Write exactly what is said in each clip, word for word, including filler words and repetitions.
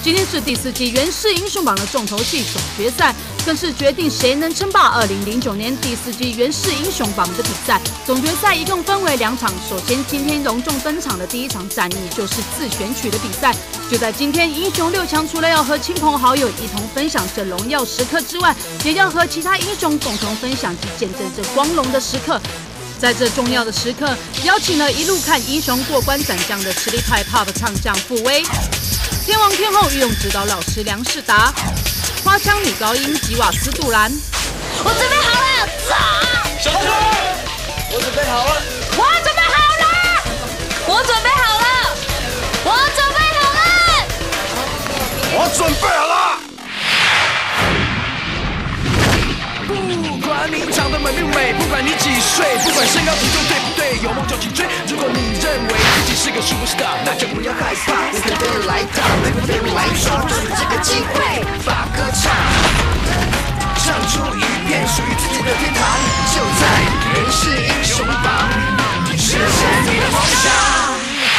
今天是第四季原氏英雄榜的重头戏总决赛，更是决定谁能称霸二零零九年第四季原氏英雄榜的比赛。总决赛一共分为两场，首先今天隆重登场的第一场战役就是自选曲的比赛。就在今天，英雄六强除了要和亲朋好友一同分享这荣耀时刻之外，也要和其他英雄共同分享及见证这光荣的时刻。在这重要的时刻，邀请了一路看英雄过关斩将的实力派 Pop 唱将傅威，天王天后御用指导老师梁世达，花腔女高音吉瓦斯杜兰。 我准备好了，走！ 小春，我准备好了， 我准备好了，我准备好了，我准备好了， 我准备好了。不管你长得美不美，不管你几岁，不管身高体重对不对，有梦就去追。如果你认为自己是个 superstar， 那就不要害怕，我跟别人来打，对不对？来说，就是这个机会，把歌唱，唱出一片属于自己的天堂，就在原氏英雄榜，实现你的梦想。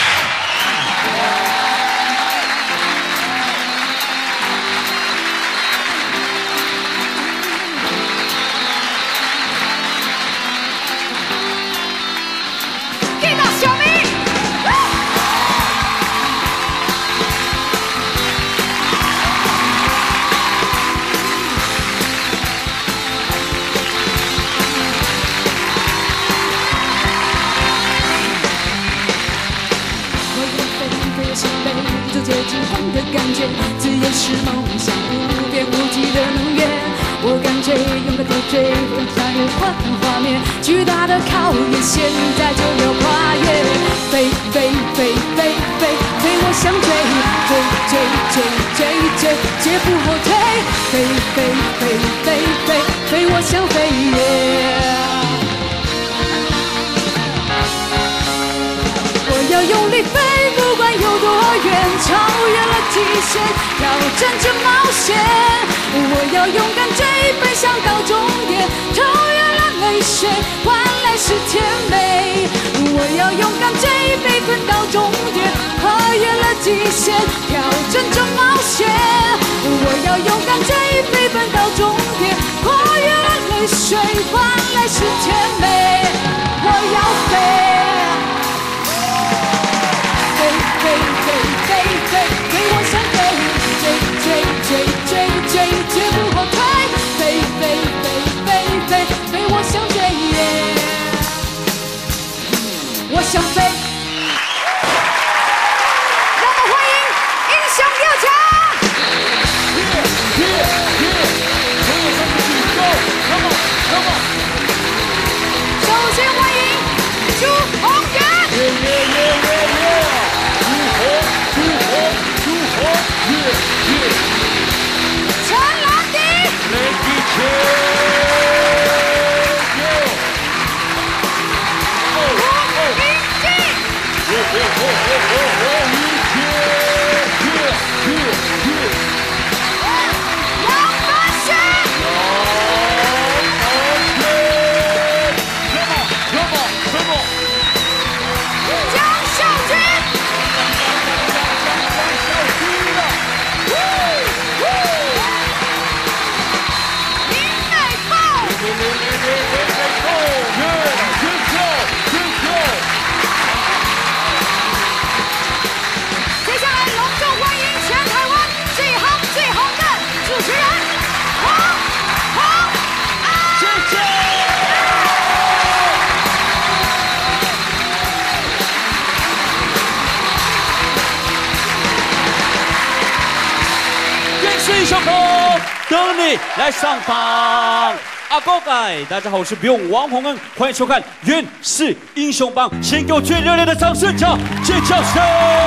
自由是梦想，无边无际的能源。我敢追，勇敢地追，分享有幻画面，巨大的考验，现在就要跨越。飞飞飞飞飞飞，我想追，追追追追追，绝不后退。飞飞飞飞飞飞，我想飞。我要用力飞，不管有多远，超越了极限，挑战着冒险。我要勇敢追，奔向到终点，超越了泪水，换来是甜美。我要勇敢追，飞奔到终点，跨越了极限，挑战着冒险。我要勇敢追，飞奔到终点，跨越了泪水，换来是甜美。我要飞。飞飞飞飞飞飞，我想飞，追追追追追，绝不后退。飞飞飞飞飞飞，我想追，我想飞。让我们欢迎英雄六强。首先欢迎朱宏源。陈兰迪，吴明杨凡轩，江孝军。接下来隆重欢迎全台湾最夯最红的主持人黄宏安。谢谢。 原氏英雄榜，等你来上榜。阿高改，大家好，我是不用王洪恩，欢迎收看《原氏英雄榜》，先给我最热烈的掌声，叫尖叫声！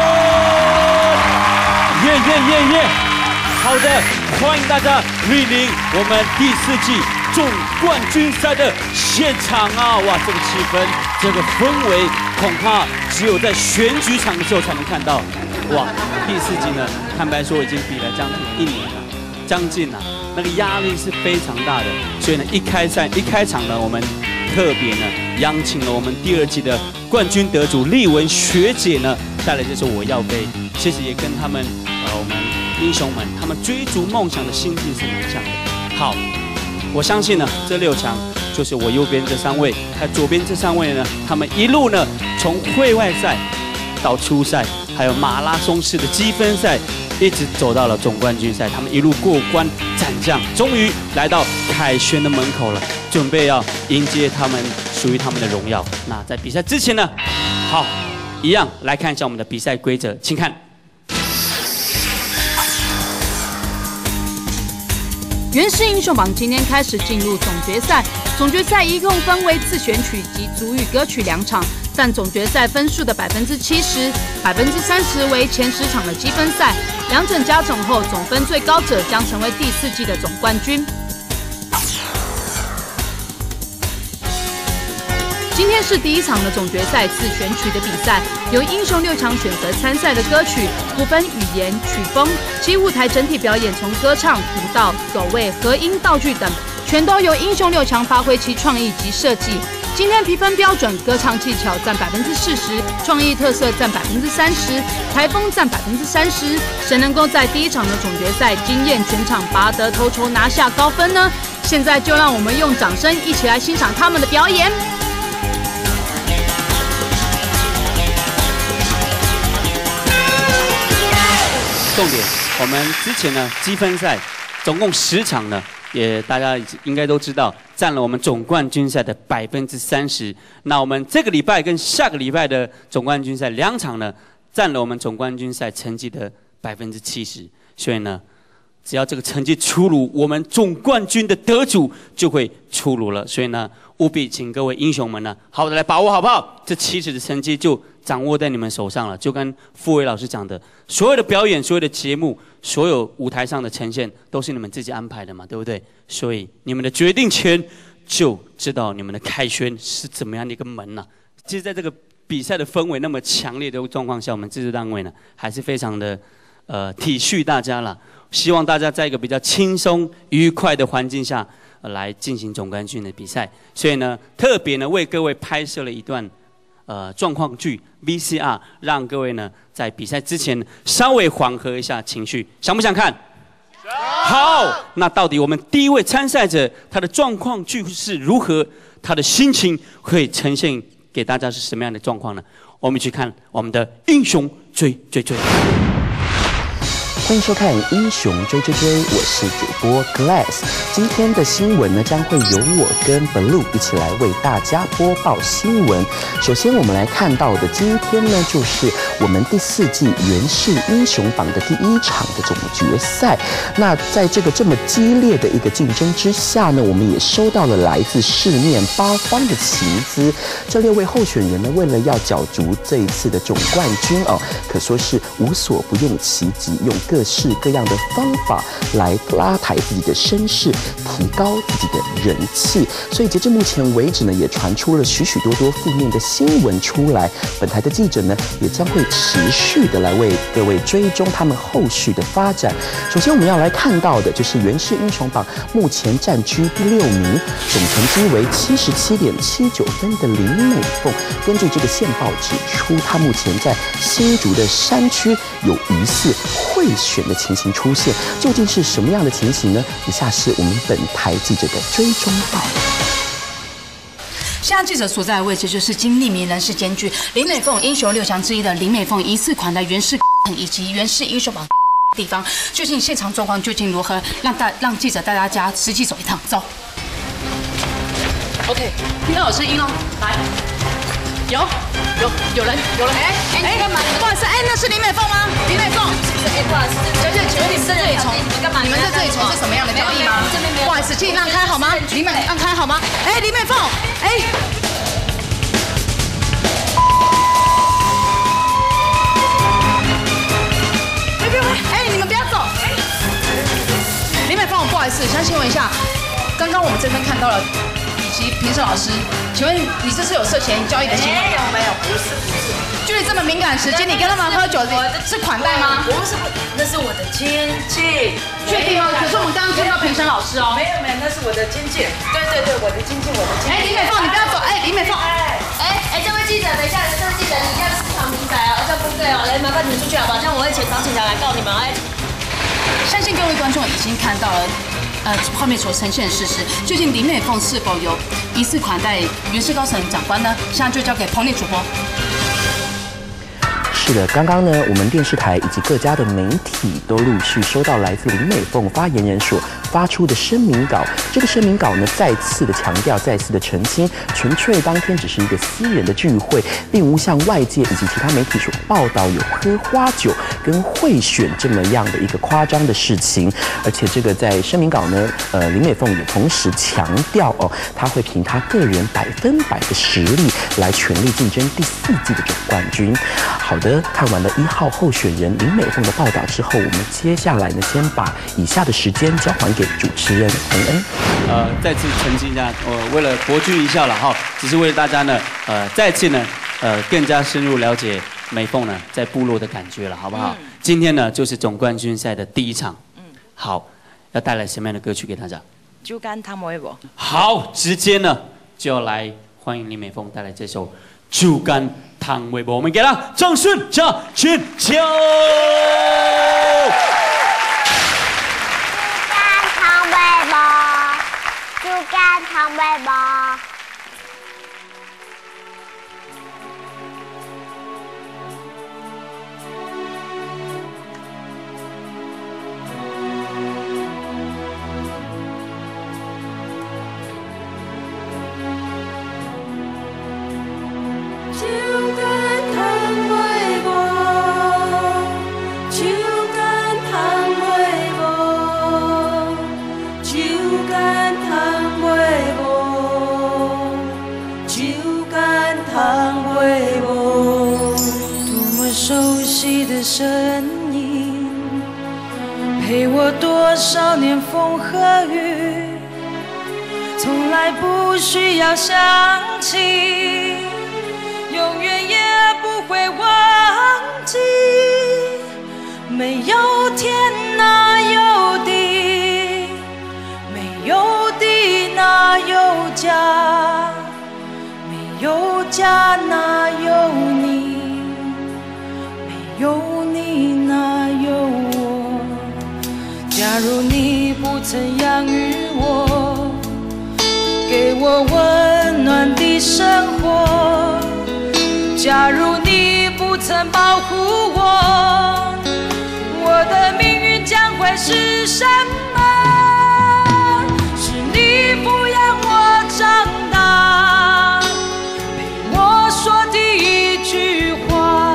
耶耶耶耶！好的，欢迎大家莅临我们第四季总冠军赛的现场啊！哇，这个气氛，这个氛围，恐怕只有在选举场的时候才能看到。哇，第四季呢，坦白说已经比了将近一年了，将近啊。那个压力是非常大的，所以呢，一开赛一开场呢，我们特别呢邀请了我们第二季的冠军得主丽文学姐呢，带来这首《我要飞》，其实也跟他们呃我们英雄们他们追逐梦想的心境是蛮像的。好，我相信呢，这六强就是我右边这三位，还有左边这三位呢，他们一路呢从会外赛到初赛，还有马拉松式的积分赛，一直走到了总冠军赛，他们一路过关斩将，终于来到凯旋的门口了，准备要迎接他们属于他们的荣耀。那在比赛之前呢，好，一样来看一下我们的比赛规则，请看。 原氏英雄榜今天开始进入总决赛，总决赛一共分为自选曲及族语歌曲两场，占总决赛分数的百分之七十，百分之三十为前十场的积分赛，两者加总后总分最高者将成为第四季的总冠军。今天是第一场的总决赛自选曲的比赛，由英雄六强选择参赛的歌曲，不分语言、曲风，其舞台整体表演从歌唱、舞蹈、走位、和音、道具等，全都由英雄六强发挥其创意及设计。今天评分标准，歌唱技巧占百分之四十，创意特色占百分之三十，台风占百分之三十。谁能够在第一场的总决赛惊艳全场，拔得头筹，拿下高分呢？现在就让我们用掌声一起来欣赏他们的表演。 重点，我们之前呢积分赛总共十场呢，也大家应该都知道，占了我们总冠军赛的百分之三十。那我们这个礼拜跟下个礼拜的总冠军赛两场呢，占了我们总冠军赛成绩的百分之七十。所以呢，只要这个成绩出炉，我们总冠军的得主就会出炉了。所以呢，务必请各位英雄们呢，好好的来把握，好不好？这七十的成绩就掌握在你们手上了。就跟傅伟老师讲的，所有的表演、所有的节目、所有舞台上的呈现，都是你们自己安排的嘛，对不对？所以你们的决定权就知道你们的凯旋是怎么样的一个门呐、啊。其实，在这个比赛的氛围那么强烈的状况下，我们制作单位呢，还是非常的呃体恤大家啦。希望大家在一个比较轻松、愉快的环境下、呃、来进行总冠军的比赛。所以呢，特别呢为各位拍摄了一段呃状况剧 V C R， 让各位呢在比赛之前稍微缓和一下情绪，想不想看？好，那到底我们第一位参赛者他的状况剧是如何？他的心情会呈现给大家是什么样的状况呢？我们去看我们的英雄追追追。 欢迎收看《英雄追追追》，我是主播 Glass。今天的新闻呢，将会由我跟 Blue 一起来为大家播报新闻。首先，我们来看到的今天呢，就是我们第四季原氏英雄榜的第一场的总决赛。那在这个这么激烈的一个竞争之下呢，我们也收到了来自四面八方的情资。这六位候选人呢，为了要角逐这一次的总冠军哦，可说是无所不用其极，用各各式各样的方法来拉抬自己的声势，提高自己的人气。所以截至目前为止呢，也传出了许许多多负面的新闻出来。本台的记者呢，也将会持续的来为各位追踪他们后续的发展。首先我们要来看到的就是原氏英雄榜目前占居第六名，总成绩为七十七点七九分的林美凤。根据这个线报指出，她目前在新竹的山区有疑似贿选的情形出现，究竟是什么样的情形呢？以下是我们本台记者的追踪报道。 现在记者所在的位置就是经历名人事监局林美凤英雄六强之一的林美凤疑似款待原氏以及原氏英雄榜地方，究竟现场状况究竟如何？让大让记者带大家实际走一趟，走。OK， 听到有声音哦，来。有有有人有人哎哎干嘛？不好意思，哎那是林美凤吗？林美凤，哎不好意思，小姐，请问你们在这里从你们干嘛？你们在这里从事什么样的交易吗？这边没有。不好意思，请你让开好吗？林美让开好吗？哎林美凤，哎。别别别！哎你们不要走！林美凤，不好意思，想请问一下，刚刚我们这边看到了。及评审老师，请问你这是有涉嫌交易的行为？没有没有，不是不是。距离这么敏感时间，你跟他们喝酒是款待吗？ 不是不，那是我的亲戚。 确定吗？可是我们刚刚听到评审老师哦。 没有没有，那是我的亲戚。对对对，我的亲戚，我的亲戚。 哎，李美凤，你不要走！哎，李美凤。 哎哎，这位记者，等一下，这位记者，你这样私藏民宅啊，这不对哦，来麻烦你们出去好不好？这样我会请找警察来告你们。哎。 相信各位观众已经看到了。 呃，画面所呈现的事实，究竟林美凤是否有疑似款待原市高层长官呢？现在就交给彭丽主播。 是的，刚刚呢，我们电视台以及各家的媒体都陆续收到来自林美凤发言人所发出的声明稿。这个声明稿呢，再次的强调，再次的澄清，纯粹当天只是一个私人的聚会，并无像外界以及其他媒体所报道有喝花酒跟贿选这么样的一个夸张的事情。而且这个在声明稿呢，呃，林美凤也同时强调哦，她会凭她个人百分百的实力来全力竞争第四季的总冠军。好的。 看完了一号候选人林美凤的报道之后，我们接下来呢，先把以下的时间交还给主持人洪恩。 呃，再次澄清一下，我、呃、为了博君一笑了哈，只是为了大家呢，呃，再次呢，呃，更加深入了解美凤呢在部落的感觉了，好不好？嗯、今天呢，就是总冠军赛的第一场。嗯。好，要带来什么样的歌曲给大家？ 酒干倘卖无。 好，直接呢就要来欢迎林美凤带来这首。 酒干倘卖无，我们给他掌声加尖叫！酒干倘卖无，酒干倘卖无。 声音陪我多少年风和雨，从来不需要想起，永远也不会忘记。没有天哪有地，没有地哪有家，没有家哪有你。 有你哪有我？假如你不曾养育我，给我温暖的生活；假如你不曾保护我，我的命运将会是什么？是你抚养我长大，陪我说第一句话。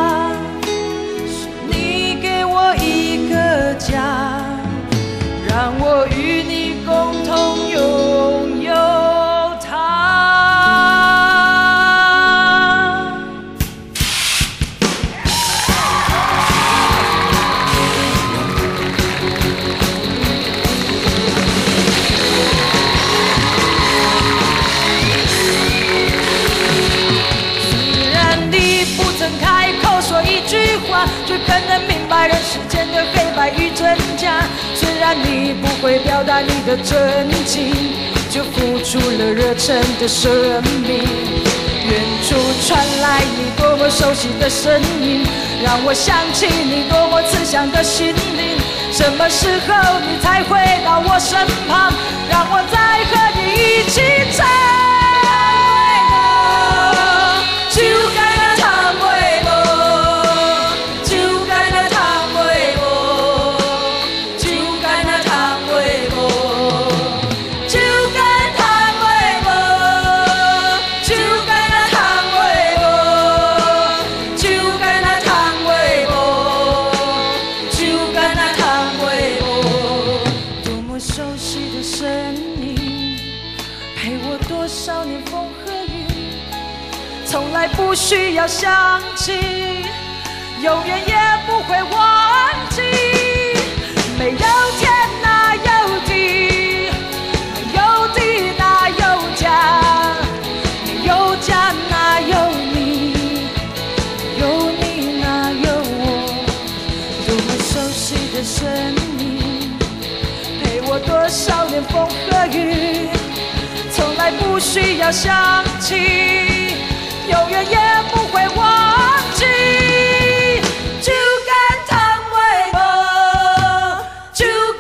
家，让我与你共同拥有它。虽然你不曾开口说一句话，却更能明白人世间的黑白与真假。虽然你不会表达你的真情，就付出了热忱的生命。远处传来你多么熟悉的声音，让我想起你多么慈祥的心灵。什么时候你才回到我身旁，让我再和你一起唱？酒干倘卖无。 不需要想起，永远也不会忘记。没有天哪有地，没有地哪有家，没有家哪有你，有你哪有我？多么熟悉的声音，陪我多少年风和雨，从来不需要想起。 永远也不会忘记，酒干倘卖无，酒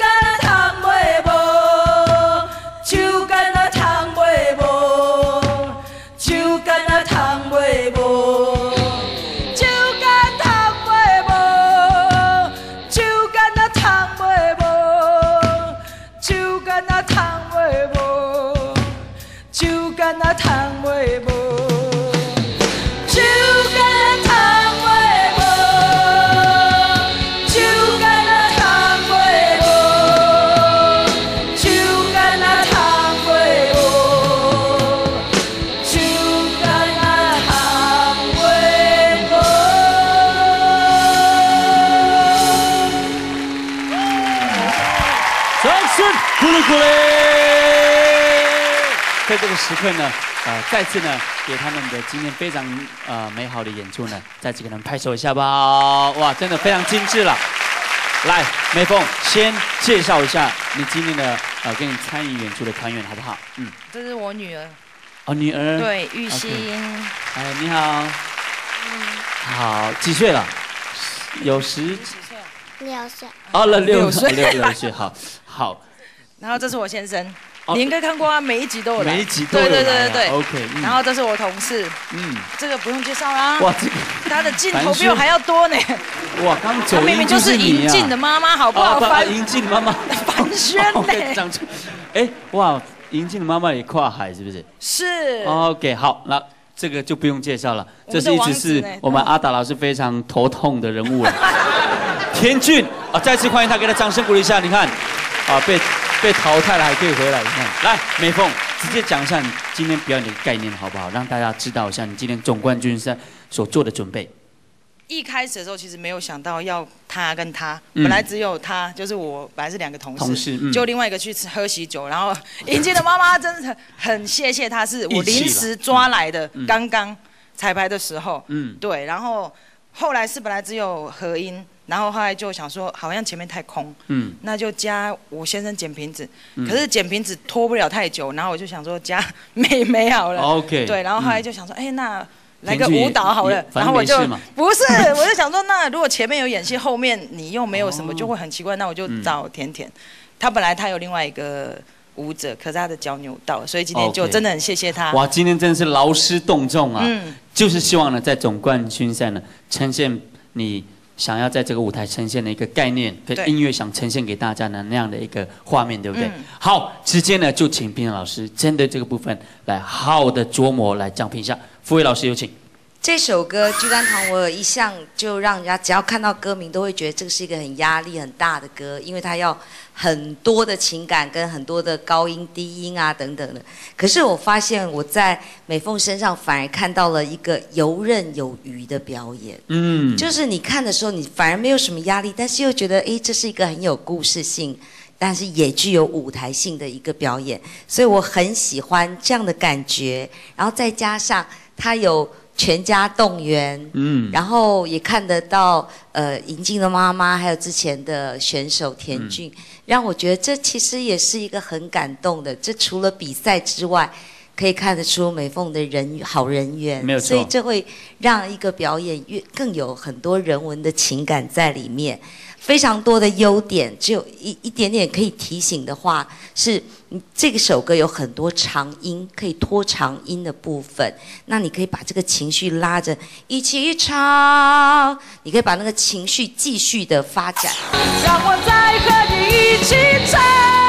在这个时刻呢，呃，再次呢，给他们的今天非常呃美好的演出呢，再次给他们拍手一下吧！哇，真的非常精致了。来，美凤先介绍一下你今天的呃跟你参与演出的团员好不好？嗯， 这是我女儿。 哦，女儿。 对，玉欣。 哎，你好。嗯。好，几岁了？有十。 六岁。 哦，了六六岁， 六六岁，好，好。 然后这是我先生。你应该看过啊，每一集都有来。 每一集都有来。 对对对对对。 OK。 然后这是我同事。嗯。这个不用介绍啦。 哇，这个。 他的镜头比我还要多呢。 哇，刚走。 他明明就是银静的妈妈，好不好？ 翻银静妈妈。 凡轩呢？ 讲出。哎，哇，银静的妈妈也跨海是不是？ 是。 OK， 好，那这个就不用介绍了。这是一直是我们阿达老师非常头痛的人物了。田俊啊，再次欢迎他，给他掌声鼓励一下。你看，啊，被。被淘汰了还可以回来，你看，来，美凤直接讲一下你今天表演的概念好不好？让大家知道一下你今天总冠军赛所做的准备。 一开始的时候其实没有想到要他跟他，嗯、本来只有他，就是我本来是两个同事， 同事嗯、 就另外一个去吃喝喜酒，然后迎接的妈妈真的很谢谢他，是我临时抓来的，嗯、刚刚彩排的时候，嗯，对，然后后来是本来只有和音。然后后来就想说，好像前面太空，嗯，那就加我先生捡瓶子，嗯、可是捡瓶子拖不了太久，然后我就想说加妹妹好了 ，OK， 对，然后后来就想说，哎、嗯，那来个舞蹈好了，然后我就不是，我就想说，那如果前面有演戏，后面你又没有什么，就会很奇怪，那我就找甜甜，他本来他有另外一个舞者，可是他的脚扭到，所以今天就真的很谢谢他。 哇，今天真的是劳师动众啊，嗯，就是希望呢，在总冠军赛呢，呈现你。想要在这个舞台呈现的一个概念，跟音乐想呈现给大家的那样的一个画面，对不对？嗯、好，直接呢就请评审老师针对这个部分来好好的琢磨，来讲评一下。傅伟老师有请。 这首歌《居甘堂维尔》一向就让人家只要看到歌名都会觉得这个是一个很压力很大的歌，因为它要很多的情感跟很多的高音低音啊等等的。可是我发现我在美凤身上反而看到了一个游刃有余的表演，嗯，就是你看的时候你反而没有什么压力，但是又觉得哎这是一个很有故事性，但是也具有舞台性的一个表演，所以我很喜欢这样的感觉。然后再加上它有。全家动员，嗯，然后也看得到呃银静的妈妈，还有之前的选手田俊，嗯、让我觉得这其实也是一个很感动的。这除了比赛之外，可以看得出美凤的人好人缘，没有错，所以这会让一个表演越更有很多人文的情感在里面。非常多的优点，只有一一点点可以提醒的话是，这个首歌有很多长音，可以拖长音的部分。那你可以把这个情绪拉着一起唱，你可以把那个情绪继续的发展。让我再和你一起唱。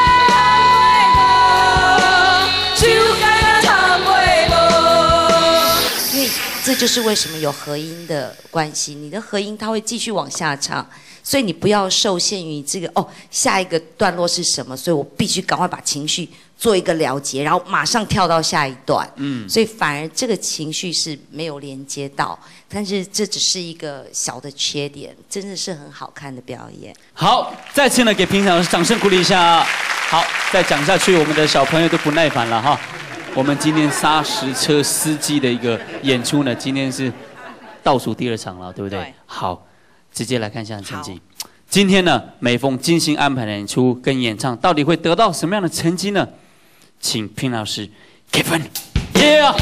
因为这就是为什么有和音的关系，你的和音它会继续往下唱。所以你不要受限于这个哦，下一个段落是什么？所以我必须赶快把情绪做一个了结，然后马上跳到下一段。嗯，所以反而这个情绪是没有连接到，但是这只是一个小的缺点，真的是很好看的表演。 好，再次呢给评审老师掌声鼓励一下。好，再讲下去，我们的小朋友都不耐烦了哈。我们今天砂石车司机的一个演出呢，今天是倒数第二场了，对不对？对。好。直接来看一下成绩。今天呢，美凤精心安排的演出跟演唱，到底会得到什么样的成绩呢？请评老师给分。Yeah！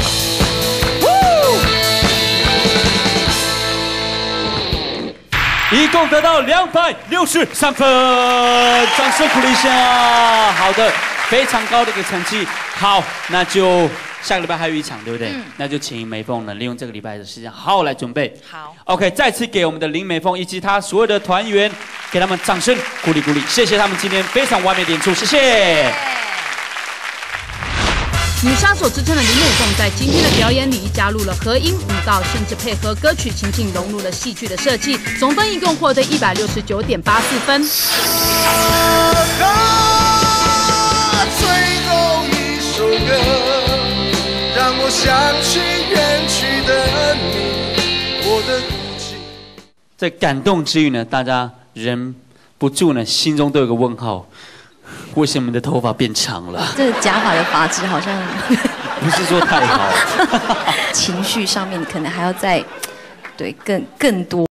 一共得到两百六十三分，掌声鼓励一下。好的，非常高的一个成绩。好，那就。下个礼拜还有一场，对不对？嗯、那就请美凤呢，利用这个礼拜的时间，好好来准备。好 ，OK， 再次给我们的林美凤以及她所有的团员，给他们掌声鼓励鼓励，谢谢他们今天非常完美的演出，谢谢。 女杀手之称的林美凤在今天的表演里加入了和音、舞蹈，甚至配合歌曲情境，融入了戏剧的设计，总分一共获得一百六十九点八四分。 最后一首歌。让我想起远去的你，我的哭泣。 在感动之余呢，大家忍不住呢，心中都有个问号。 为什么你的头发变长了？ 这个假发的发质好像不是说太好， 情绪上面可能还要再对更更多。